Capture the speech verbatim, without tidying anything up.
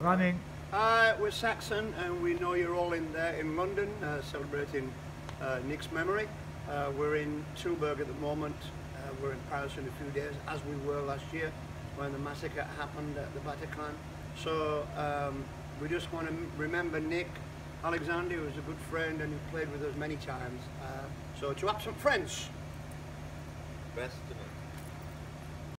Running. Uh, we're Saxon, and we know you're all in there in London uh, celebrating uh, Nick's memory. Uh, we're in Tilburg at the moment. Uh, we're in Paris in a few days, as we were last year when the massacre happened at the Bataclan. So um, we just want to remember Nick Alexander, who was a good friend and who played with us many times. Uh, so to absent friends. Best to me.